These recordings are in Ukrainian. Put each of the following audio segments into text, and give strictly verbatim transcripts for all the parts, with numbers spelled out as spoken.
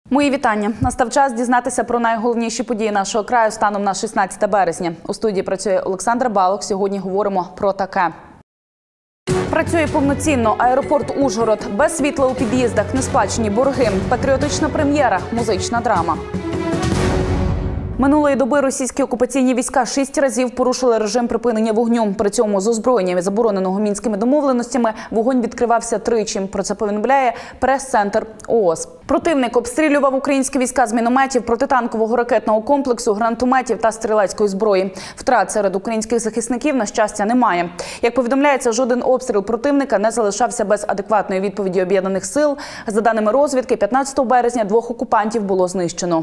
Мої вітання. Настав час дізнатися про найголовніші події нашого краю станом на шістнадцяте березня. У студії працює Олександра Балок. Сьогодні говоримо про таке. Працює повноцінно. Аеропорт Ужгород. Без світла у під'їздах, несплачені борги. Патріотична прем'єра. Музична драма. Минулої доби російські окупаційні війська шість разів порушили режим припинення вогню. При цьому з озброєння, забороненого Мінськими домовленостями, вогонь відкривався тричі. Про це повідомляє прес-центр ООС. Противник обстрілював українські війська з мінометів, протитанкового ракетного комплексу, гранатометів та стрілецької зброї. Втрат серед українських захисників, на щастя, немає. Як повідомляється, жоден обстріл противника не залишався без адекватної відповіді Об'єднаних сил. За даними розвідки, п'ятнадцятого березня двох окупантів було знищено.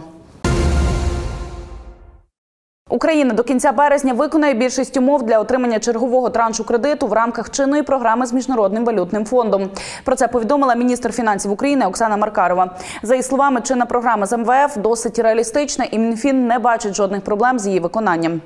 Україна до кінця березня виконає більшість умов для отримання чергового траншу кредиту в рамках чинної програми з Міжнародним валютним фондом. Про це повідомила міністр фінансів України Оксана Маркарова. За її словами, чинна програма з ем ве еф досить реалістична і Мінфін не бачить жодних проблем з її виконанням.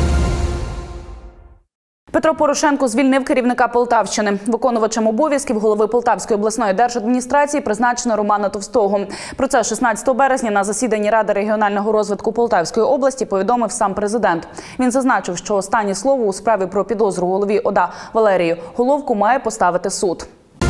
Петро Порошенко звільнив керівника Полтавщини. Виконувачем обов'язків голови Полтавської обласної держадміністрації призначено Романа Товстого. Про це шістнадцятого березня на засіданні Ради регіонального розвитку Полтавської області повідомив сам президент. Він зазначив, що останнє слово у справі про підозру голові ОДА Валерію Головку має поставити суд.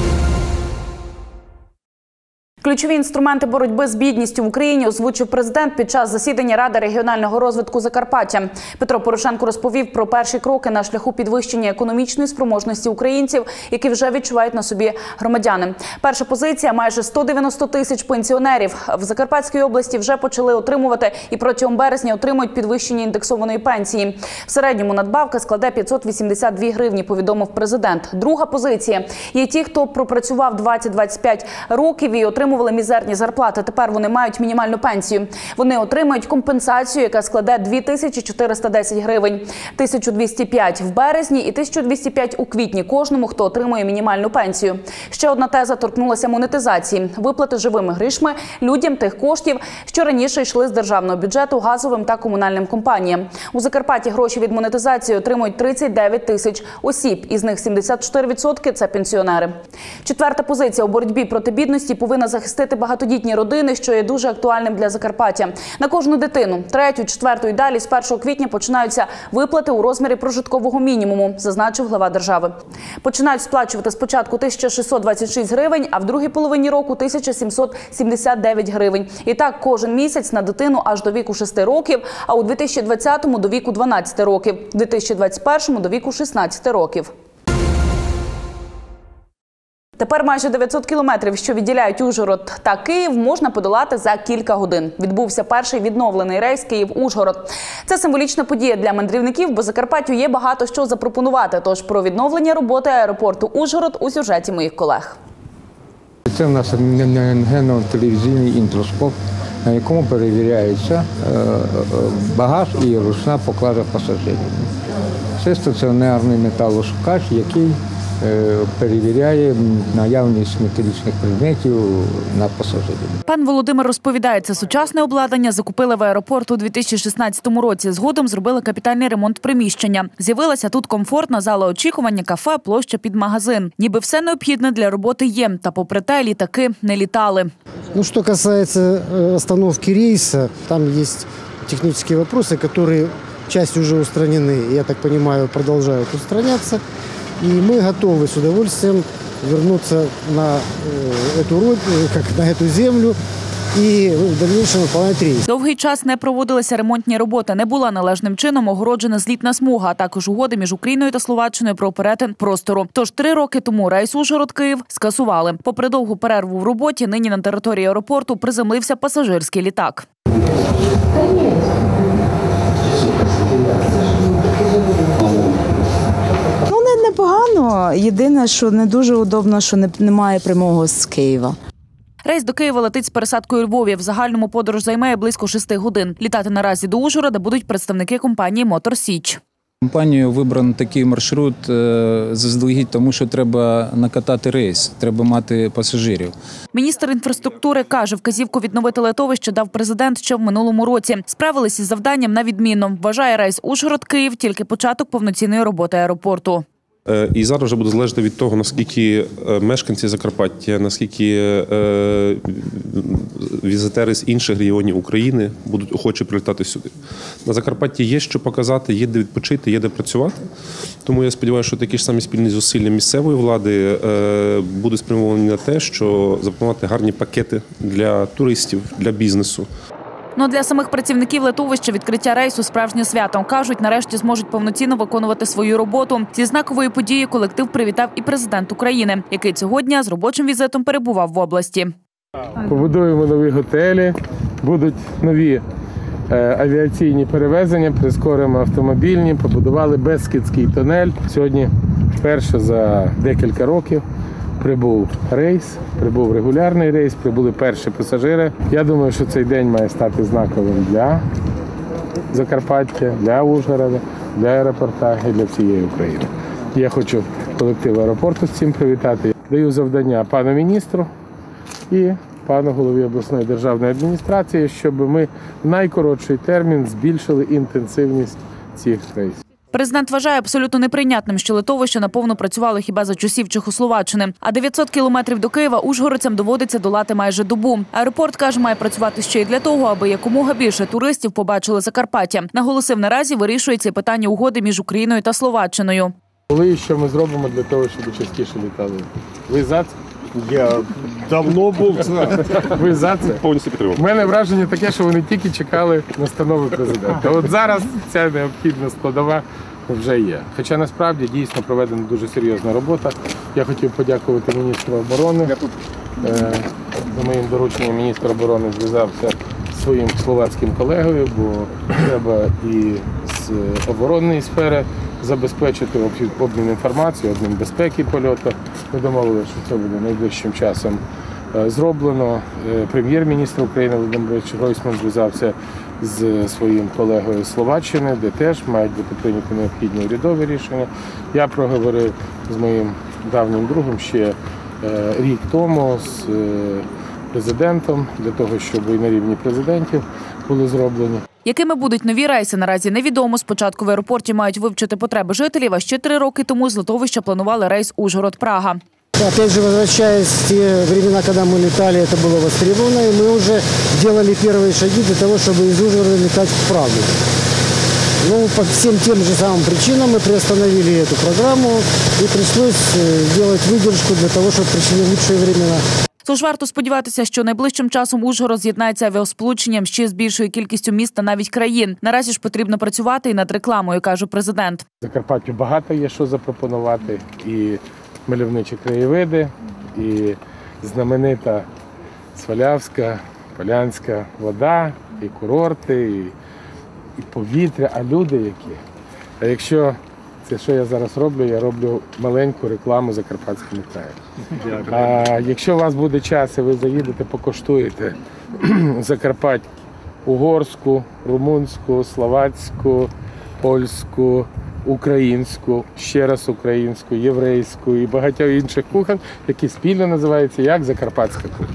Ключові інструменти боротьби з бідністю в Україні озвучив президент під час засідання Ради регіонального розвитку Закарпаття. Петро Порошенко розповів про перші кроки на шляху підвищення економічної спроможності українців, які вже відчувають на собі громадяни. Перша позиція – майже сто дев'яносто тисяч пенсіонерів. В Закарпатській області вже почали отримувати і протягом березня отримують підвищення індексованої пенсії. В середньому надбавка складе п'ятсот вісімдесят дві гривні, повідомив президент. Друга позиція – є ті, хто пропрацював двадцять - двадцять п'ять років і отримав отримували мізерні зарплати. Тепер вони мають мінімальну пенсію. Вони отримають компенсацію, яка складе дві тисячі чотириста десять гривень. тисячу двісті п'ять в березні і тисячу двісті п'ять у квітні кожному, хто отримує мінімальну пенсію. Ще одна теза торкнулася монетизації. Виплати живими грішми людям тих коштів, що раніше йшли з державного бюджету газовим та комунальним компаніям. У Закарпатті гроші від монетизації отримують тридцять дев'ять тисяч осіб. Із них сімдесят чотири відсотки – це пенсіонери. Четверта позиція у боротьбі проти бідності повинна захистити багатодітні родини, що є дуже актуальним для Закарпаття. На кожну дитину, третю, четверту і далі з першого квітня починаються виплати у розмірі прожиткового мінімуму, зазначив глава держави. Починають сплачувати спочатку тисяча шістсот двадцять шість гривень, а в другій половині року тисяча сімсот сімдесят дев'ять гривень. І так кожен місяць на дитину аж до віку шести років, а у дві тисячі двадцятому до віку дванадцяти років, у дві тисячі двадцять першому до віку шістнадцяти років. Тепер майже дев'ятсот кілометрів, що відділяють Ужгород та Київ, можна подолати за кілька годин. Відбувся перший відновлений рейс Київ-Ужгород. Це символічна подія для мандрівників, бо Закарпаттю є багато що запропонувати. Тож про відновлення роботи аеропорту Ужгород у сюжеті моїх колег. Це в нас рентгенно-телевізійний інтроскоп, на якому перевіряється багаж і ручна поклажа пасажирів. Це стаціонарний металошукач, який перевіряє наявність металічних предметів на пасажирів. Пан Володимир розповідає, це сучасне обладнання закупили в аеропорту у дві тисячі шістнадцятому році. Згодом зробили капітальний ремонт приміщення. З'явилася тут комфортна зала очікування, кафе, площа під магазин. Ніби все необхідне для роботи є. Та попри те, літаки не літали. Ну, що касається остановки рейса, там є технічні питання, які часть вже устранені, я так розумію, продовжують устранятися. И мы готовы с удовольствием вернуться на эту, как на эту землю і в дальнейшем виконувати рейс. Довгий час не проводилися ремонтні роботи, не була належним чином огороджена злітна смуга, а також угоди між Україною та Словаччиною про перетин простору. Тож три роки тому рейс Ужгород-Київ скасували. Попри довгу перерву в роботі, нині на території аеропорту приземлився пасажирський літак. Непогано. Єдине, що не дуже удобно, що немає прямого з Києва. Рейс до Києва летить з пересадкою у Львові. В загальному подорож займає близько шести годин. Літати наразі до Ужгорода будуть представники компанії «Мотор Січ». Компанією вибрано такий маршрут заздалегідь, тому що треба накатати рейс, треба мати пасажирів. Міністр інфраструктури каже, вказівку відновити литовище дав президент ще в минулому році. Справились із завданням на відмінно. Вважає рейс Ужгород-Київ тільки початок повноцінної роботи аеропорту. І зараз вже буде залежати від того, наскільки мешканці Закарпаття, наскільки візитери з інших регіонів України будуть охочі прилітати сюди. На Закарпатті є що показати, є де відпочити, є де працювати. Тому я сподіваюся, що такі ж самі спільні зусилля місцевої влади будуть спрямовані на те, що запропонувати гарні пакети для туристів, для бізнесу. Ну, для самих працівників литовища відкриття рейсу – справжнє свято. Кажуть, нарешті зможуть повноцінно виконувати свою роботу. Зі знакової події колектив привітав і президент України, який цього дня з робочим візитом перебував в області. Побудуємо нові готелі, будуть нові е, авіаційні перевезення, прискоримо автомобільні, побудували Бескідський тунель. Сьогодні вперше за декілька років прибув рейс, прибув регулярний рейс, прибули перші пасажири. Я думаю, що цей день має стати знаковим для Закарпаття, для Ужгорода, для аеропорта і для всієї України. Я хочу колектив аеропорту з цим привітати. Даю завдання пану міністру і пану голові обласної державної адміністрації, щоб ми в найкоротший термін збільшили інтенсивність цих рейсів. Президент вважає абсолютно неприйнятним, що литовище наповну працювало хіба за часів Чехословаччини. А дев'ятсот кілометрів до Києва ужгородцям доводиться долати майже добу. Аеропорт, каже, має працювати ще й для того, аби якомога більше туристів побачили Закарпаття. Наголосив, наразі вирішується і питання угоди між Україною та Словаччиною. Коли і що ми зробимо для того, щоб частіше літали? Ви за це? Я давно був за. Ви за це? Повністю підтримую. У мене враження таке, що вони тільки чекали настанови президента. От зараз ця необхідна складова вже є. Хоча насправді дійсно проведена дуже серйозна робота. Я хотів подякувати міністру оборони. За моїм дорученням міністр оборони зв'язався зі своїм словацьким колегою, бо треба і з оборонної сфери забезпечити обмін інформацією, обмін безпеки польоту. Ми домовилися, що це буде найближчим часом зроблено. Прем'єр-міністр України Володимир Гройсман зв'язався з своїм колегою з Словаччини, де теж мають бути прийняті необхідні урядові рішення. Я проговорив з моїм давнім другом ще рік тому з президентом, для того, щоб і на рівні президентів були зроблені. Якими будуть нові рейси, наразі невідомо. Спочатку в аеропорті мають вивчити потреби жителів, а ще три роки тому з литовища планували рейс Ужгород-Прага. Опять же, возвращаясь в те времена, когда мы летали, это было востребовано, и мы уже делали первые шаги для того, чтобы из Ужгорода летать в Прагу. Ну, по всем тем же самым причинам мы приостановили эту программу, и пришлось сделать выдержку для того, чтобы пришли лучшие времена. Тож варто сподіватися, що найближчим часом Ужгород з'єднається авіасполученням ще з більшою кількістю міст та навіть країн. Наразі ж потрібно працювати і над рекламою, каже президент. Закарпаттю багато є що запропонувати. І мальовничі краєвиди, і знаменита Свалявська, Полянська вода, і курорти, і, і повітря, а люди які. А якщо це, що я зараз роблю, я роблю маленьку рекламу Закарпатському краю. А якщо у вас буде час і ви заїдете, покуштуєте Закарпаття угорську, румунську, словацьку, польську, українську, ще раз українську, єврейську і багатьох інших кухонь, які спільно називаються як Закарпатська кухня.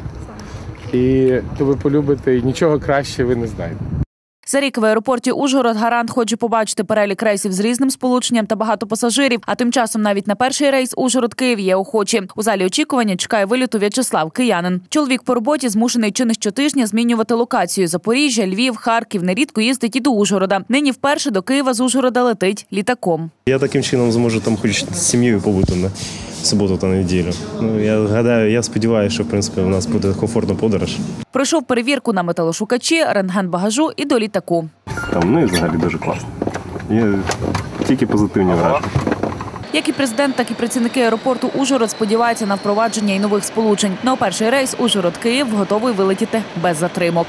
І то ви полюбите, і нічого краще ви не знаєте. За рік в аеропорті Ужгород гарант хоче побачити перелік рейсів з різним сполученням та багато пасажирів. А тим часом навіть на перший рейс Ужгород-Київ є охочі. У залі очікування чекає виліту В'ячеслав, киянин. Чоловік по роботі змушений чи не щотижня змінювати локацію. Запоріжжя, Львів, Харків, нерідко їздить і до Ужгорода. Нині вперше до Києва з Ужгорода летить літаком. Я таким чином зможу там хоч з сім'єю побути на суботу та неділю. Ну, я гадаю, я сподіваюся, що в принципі у нас буде комфортна подорож. Пройшов перевірку на металошукачі, рентген багажу і до літаку. Там, ну і взагалі дуже класно. Є тільки позитивні враження. Як і президент, так і працівники аеропорту Ужгород сподіваються на впровадження і нових сполучень. На перший рейс Ужгород-Київ готовий вилетіти без затримок.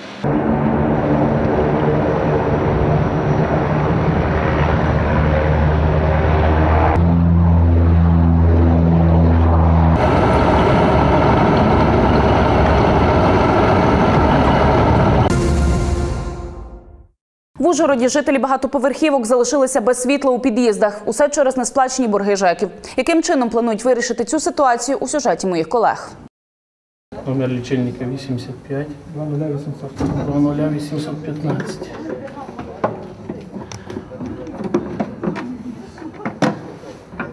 В Ужгороді жителі багатоповерхівок залишилися без світла у під'їздах. Усе через несплачені борги ЖЕКів. Яким чином планують вирішити цю ситуацію у сюжеті моїх колег? Номер лічильника вісімдесят п'ять два нуля вісімсот п'ятнадцять.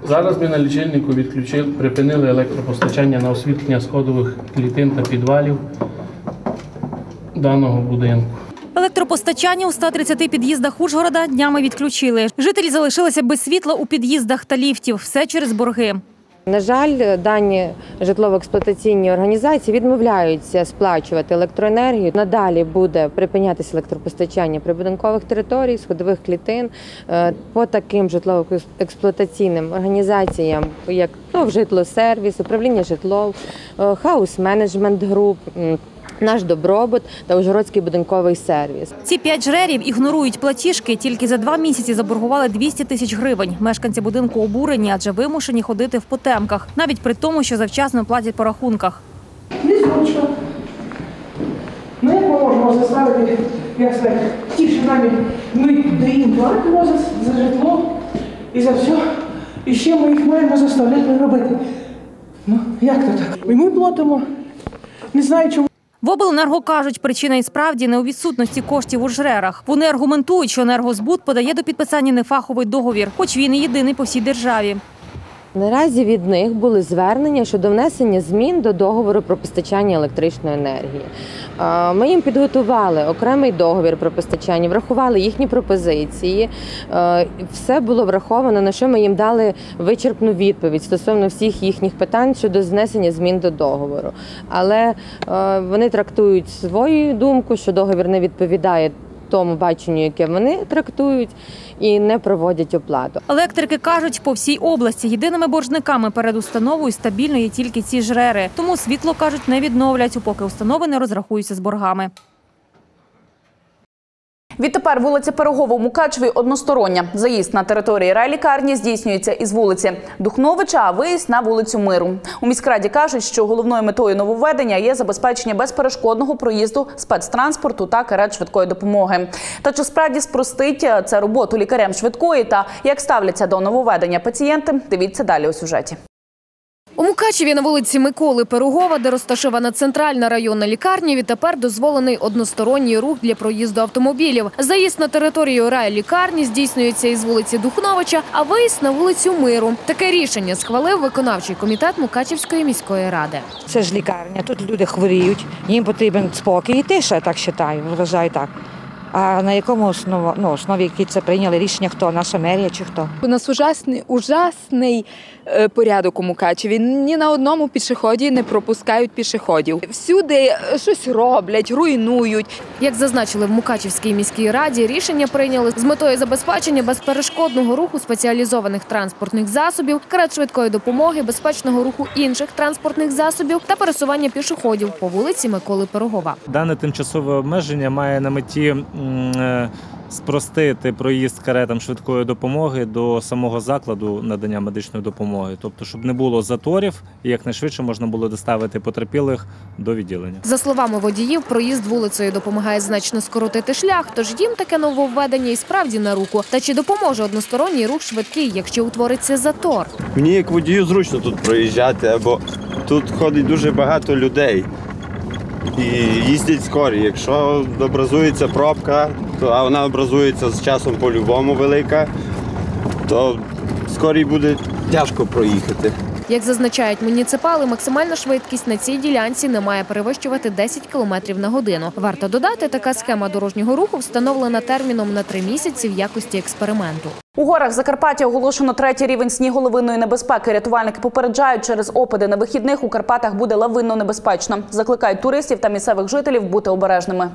Зараз ми на лічильнику відключили, припинили електропостачання на освітлення сходових клітин та підвалів даного будинку. Електропостачання у ста тридцяти під'їздах Ужгорода днями відключили. Жителі залишилися без світла у під'їздах та ліфтів. Все через борги. На жаль, дані житлово-експлуатаційні організації відмовляються сплачувати електроенергію. Надалі буде припинятися електропостачання прибудинкових територій, сходових клітин по таким житлово-експлуатаційним організаціям, як ну, житлосервіс, управління житлом, хаус-менеджмент груп, Наш добробут та Ужгородський будинковий сервіс. Ці п'ять жрерів ігнорують платіжки. Тільки за два місяці заборгували двісті тисяч гривень. Мешканці будинку обурені, адже вимушені ходити в потемках. Навіть при тому, що завчасно платять по рахунках. Незручно. Ну як ми можемо заставити, як сказати, ті, що навіть ми даємо платимо за, за житло і за все. І ще ми їх маємо заставляти робити. Ну, як то так? І ми платимо. Не знаю, чому. В обленерго кажуть, причина і справді не у відсутності коштів у жрерах. Вони аргументують, що енергозбут подає до підписання нефаховий договір, хоч він і єдиний по всій державі. Наразі від них були звернення щодо внесення змін до договору про постачання електричної енергії. Ми їм підготували окремий договір про постачання, врахували їхні пропозиції. Все було враховано, на що ми їм дали вичерпну відповідь стосовно всіх їхніх питань щодо внесення змін до договору. Але вони трактують свою думку, що договір не відповідає тому баченню, яке вони трактують, і не проводять оплату. Електрики кажуть, по всій області єдиними боржниками перед установою стабільно є тільки ці жрери. Тому світло, кажуть, не відновлять, поки установи не розрахуються з боргами. Відтепер вулиця Пирогова у Мукачеві одностороння. Заїзд на території райлікарні здійснюється із вулиці Духновича, а виїзд на вулицю Миру. У міськраді кажуть, що головною метою нововведення є забезпечення безперешкодного проїзду спецтранспорту та карет швидкої допомоги. Та чи справді спростить це роботу лікарям швидкої та як ставляться до нововведення пацієнти, дивіться далі у сюжеті. У Мукачеві на вулиці Миколи Пирогова, де розташована центральна районна лікарня, відтепер дозволений односторонній рух для проїзду автомобілів. Заїзд на територію райлікарні здійснюється із вулиці Духновича, а виїзд на вулицю Миру. Таке рішення схвалив виконавчий комітет Мукачевської міської ради. Це ж лікарня, тут люди хворіють, їм потрібен спокій і тиша, я так вважаю, вважаю так. А на якому основі, ну, основі які це прийняли рішення, хто, наша мерія чи хто? У нас ужасний, ужасний е, порядок у Мукачеві. Ні на одному пішоході не пропускають пішоходів. Всюди щось роблять, руйнують. Як зазначили в Мукачевській міській раді, рішення прийняли з метою забезпечення безперешкодного руху спеціалізованих транспортних засобів, карет швидкої допомоги, безпечного руху інших транспортних засобів та пересування пішоходів по вулиці Миколи Пирогова. Дане тимчасове обмеження має на меті спростити проїзд каретам швидкої допомоги до самого закладу надання медичної допомоги. Тобто, щоб не було заторів і якнайшвидше можна було доставити потерпілих до відділення. За словами водіїв, проїзд вулицею допомагає значно скоротити шлях, тож їм таке нововведення і справді на руку. Та чи допоможе односторонній рух швидкий, якщо утвориться затор? Мені як водію зручно тут проїжджати, бо тут ходить дуже багато людей. І їздять скорі. Якщо образується пробка, то, а вона образується з часом по-любому велика, то скорій буде тяжко проїхати. Як зазначають муніципали, максимальна швидкість на цій ділянці не має перевищувати десять кілометрів на годину. Варто додати, така схема дорожнього руху встановлена терміном на три місяці в якості експерименту. У горах Закарпаття оголошено третій рівень сніголовинної небезпеки. Рятувальники попереджають, через опади на вихідних у Карпатах буде лавинно небезпечно. Закликають туристів та місцевих жителів бути обережними.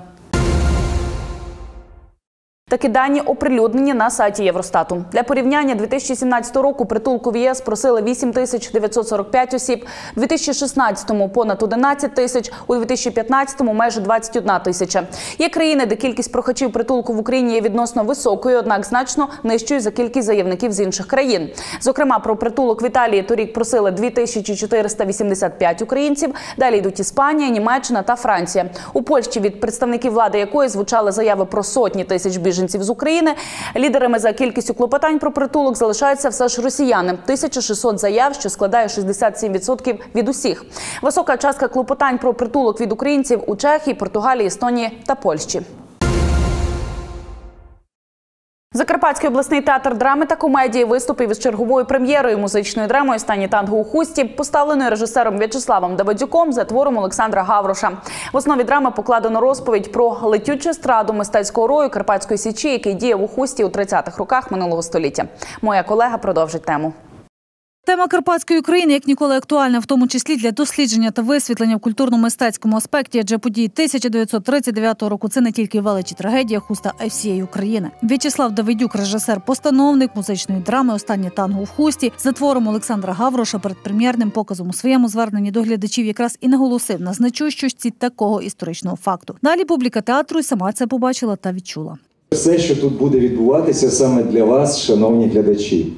Такі дані оприлюднені на сайті Євростату. Для порівняння дві тисячі сімнадцятого року притулку в ЄС просили вісім тисяч дев'ятсот сорок п'ять осіб, у дві тисячі шістнадцятому – понад одинадцять тисяч, у дві тисячі п'ятнадцятому – майже двадцять одна тисяча. Є країни, де кількість прохачів притулку в Україні є відносно високою, однак значно нижчою за кількість заявників з інших країн. Зокрема, про притулок в Італії торік просили дві тисячі чотириста вісімдесят п'ять українців, далі йдуть Іспанія, Німеччина та Франція. У Польщі від представників влади якої звучали заяви про сотні тисяч біженців з України. Лідерами за кількістю клопотань про притулок залишаються все ж росіяни. тисяча шістсот заяв, що складає шістдесят сім відсотків від усіх. Висока частка клопотань про притулок від українців у Чехії, Португалії, Естонії та Польщі. Закарпатський обласний театр драми та комедії виступив із черговою прем'єрою музичною драмою «Останнє танго у хусті», поставленою режисером В'ячеславом Давидюком за твором Олександра Гавроша. В основі драми покладено розповідь про летючу естраду мистецького рою Карпатської Січі, який діяв у Хусті у тридцятих роках минулого століття. Моя колега продовжить тему. Тема Карпатської України як ніколи актуальна, в тому числі для дослідження та висвітлення в культурно-мистецькому аспекті, адже події тисяча дев'ятсот тридцять дев'ятого року – це не тільки велич і трагедія Хуста, а й всієї України. В'ячеслав Давидюк, режисер-постановник музичної драми «Останнє танго в Хусті», за твором Олександра Гавроша перед прем'єрним показом у своєму зверненні до глядачів якраз і наголосив на значущості такого історичного факту. Далі публіка театру й сама це побачила та відчула. Все, що тут буде відбуватися саме для вас, шановні глядачі.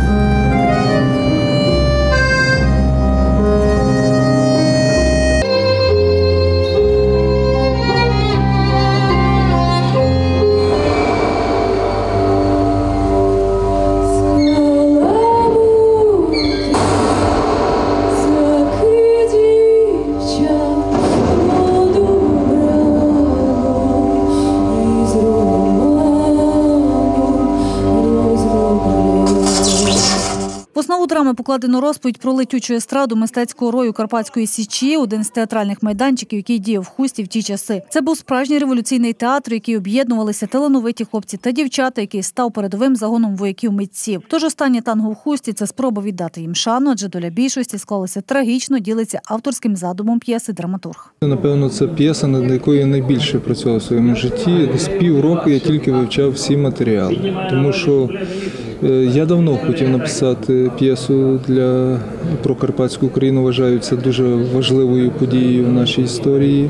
В основу драми покладено розповідь про летючу естраду мистецького рою Карпатської Січі, один з театральних майданчиків, який діяв в Хусті в ті часи. Це був справжній революційний театр, в який об'єднувалися талановиті хлопці та дівчата, який став передовим загоном вояків-митців. Тож «Останнє танго в Хусті» – це спроба віддати їм шану, адже доля більшості склалася трагічно, ділиться авторським задумом п'єси драматург. Напевно, це п'єса, над якою я найбільше працював у своєму житті. З півроку я тільки вивчав всі матеріали, тому що я давно хотів написати п'єсу для про Карпатську Україну. Вважаю, це дуже важливою подією в нашій історії.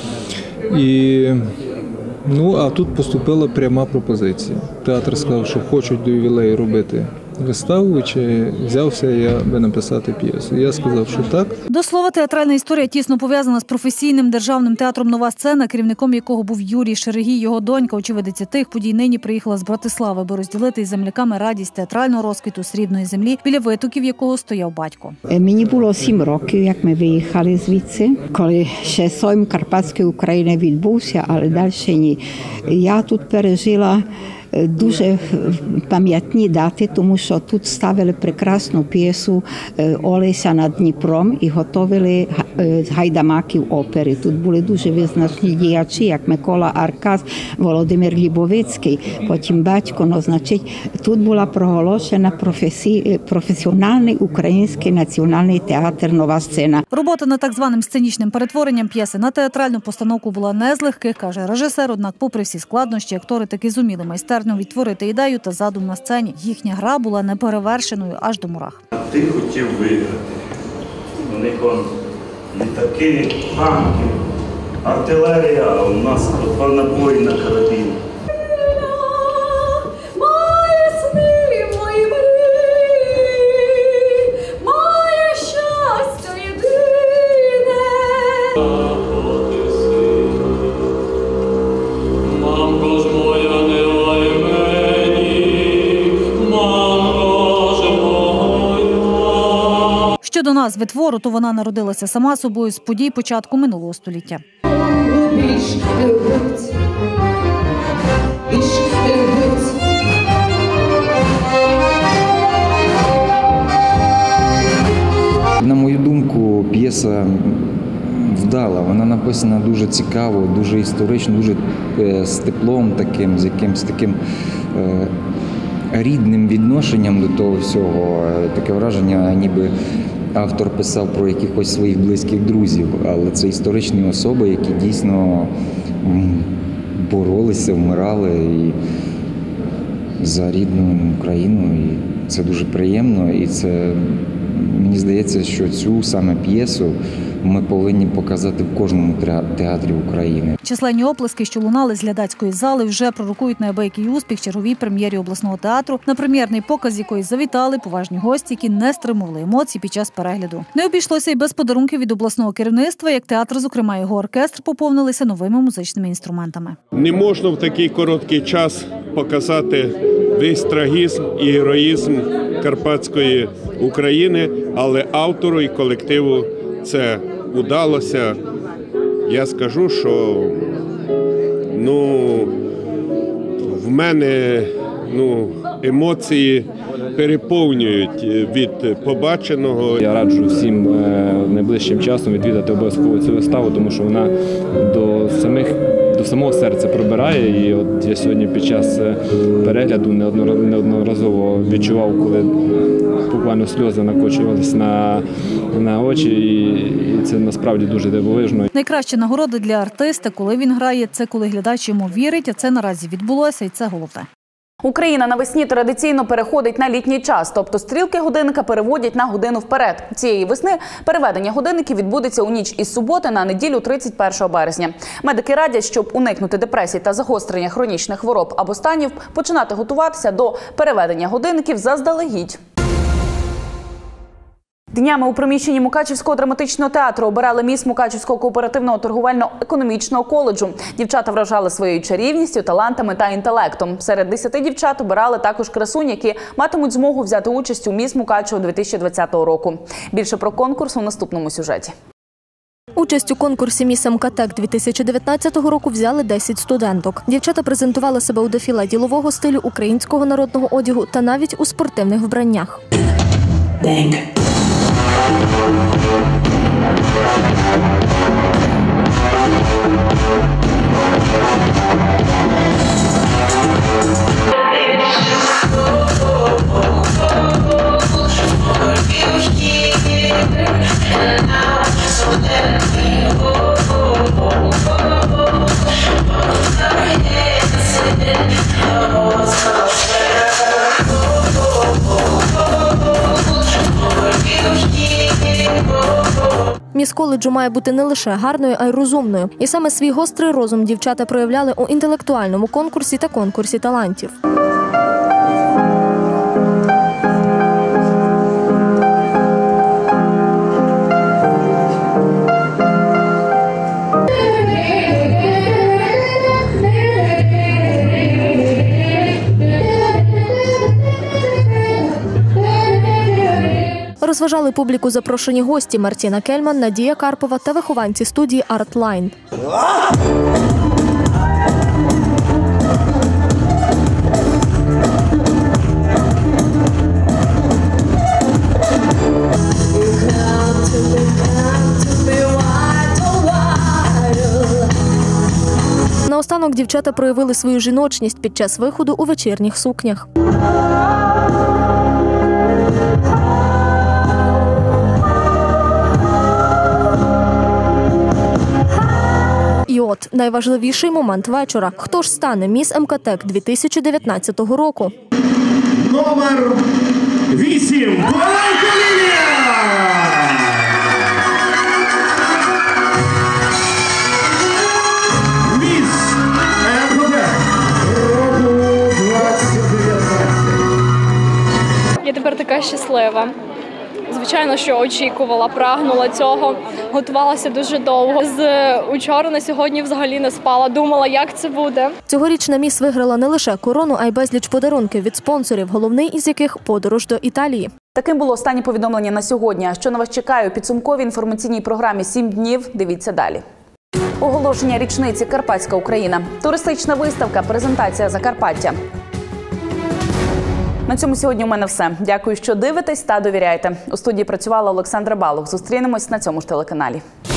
І, ну, а тут поступила пряма пропозиція. Театр сказав, що хочуть до ювілею робити виставу, чи взявся я би написати п'єсу. Я сказав, що так. До слова, театральна історія тісно пов'язана з професійним державним театром «Нова сцена», керівником якого був Юрій Шерегій. Його донька, очевидиця тих подій, нині приїхала з Братислави, аби розділити із земляками радість театрального розквіту срібної землі, біля витоків якого стояв батько. Мені було сім років, як ми виїхали звідси, коли ще Сойм Карпатської України відбувся, але далі ні. Я тут пережила дуже пам'ятні дати, тому що тут ставили прекрасну п'єсу «Олеся над Дніпром» і готували з гайдамаків опери. Тут були дуже визначні діячі, як Микола Аркас, Володимир Лібовицький, потім батько. Ну, значить, тут була проголошена професі... професіональний український національний театр «Нова сцена». Робота над так званим сценічним перетворенням п'єси на театральну постановку була не з легких, каже режисер, однак попри всі складнощі, актори таки зуміли майстерно відтворити ідею та задум на сцені. Їхня гра була неперевершеною аж до мурах. Ти хотів виграти. У них он літаки, танки, артилерія, а у нас два набої на карабін. Щодо назви твору, то вона народилася сама собою з подій початку минулого століття. На мою думку, п'єса вдала. Вона написана дуже цікаво, дуже історично, дуже з теплом таким, з якимось таким е, рідним відношенням до того всього. Таке враження, ніби автор писав про якихось своїх близьких друзів, але це історичні особи, які дійсно боролися, вмирали і за рідну Україну. І це дуже приємно, і це, мені здається, що цю саме п'єсу ми повинні показати в кожному театрі України. Численні оплески, що лунали з глядацької зали, вже пророкують неабиякий успіх черговій прем'єрі обласного театру, на прем'єрний показ якої завітали поважні гості, які не стримували емоцій під час перегляду. Не обійшлося й без подарунків від обласного керівництва, як театр, зокрема його оркестр, поповнилися новими музичними інструментами. Не можна в такий короткий час показати весь трагізм і героїзм Карпатської України, але автору і колективу це удалося. Я скажу, що ну, в мене ну, емоції переповнюють від побаченого. Я раджу всім найближчим часом відвідати обов'язково цю виставу, тому що вона до самих до самого серця пробирає. І от я сьогодні під час перегляду неодноразово відчував, коли буквально сльози накочувалися на, на очі, і це насправді дуже дивовижно. Найкраща нагорода для артиста, коли він грає, це коли глядач йому вірить, а це наразі відбулося, і це головне. Україна навесні традиційно переходить на літній час, тобто стрілки годинника переводять на годину вперед. Цієї весни переведення годинників відбудеться у ніч із суботи на неділю тридцять першого березня. Медики радять, щоб уникнути депресій та загострення хронічних хвороб або станів, починати готуватися до переведення годинників заздалегідь. Днями у приміщенні Мукачівського драматичного театру обирали міс Мукачівського кооперативного торговельно-економічного коледжу. Дівчата вражали своєю чарівністю, талантами та інтелектом. Серед десяти дівчат обирали також красунь, які матимуть змогу взяти участь у міс Мукачево дві тисячі двадцятого року. Більше про конкурс у наступному сюжеті. Участь у конкурсі «Міс МКТЕК» дві тисячі дев'ятнадцятого року взяли десять студенток. Дівчата презентували себе у дефіле ділового стилю, українського народного одягу та навіть у спортивних вбраннях. Міс коледжу має бути не лише гарною, а й розумною. І саме свій гострий розум дівчата проявляли у інтелектуальному конкурсі та конкурсі талантів. Розважали публіку запрошені гості Мартіна Кельман, Надія Карпова та вихованці студії «Артлайн». Наостанок дівчата проявили свою жіночність під час виходу у вечірніх сукнях. І от найважливіший момент вечора. Хто ж стане міс МКТЕК дві тисячі дев'ятнадцятого року? Номер вісім. Коваленко Лілія! Міс МКТЕК року двадцять дев'ятнадцять. Я тепер така щаслива. Звичайно, що очікувала, прагнула цього, готувалася дуже довго. З учора на сьогодні взагалі не спала, думала, як це буде. Цьогорічна міс виграла не лише корону, а й безліч подарунків від спонсорів, головний із яких – подорож до Італії. Таким було останнє повідомлення на сьогодні. А що на вас чекає у підсумковій інформаційній програмі «Сім днів» – дивіться далі. Оголошення річниці «Карпатська Україна». Туристична виставка, презентація Закарпаття. На цьому сьогодні у мене все. Дякую, що дивитесь та довіряєте. У студії працювала Олександра Балух. Зустрінемось на цьому ж телеканалі.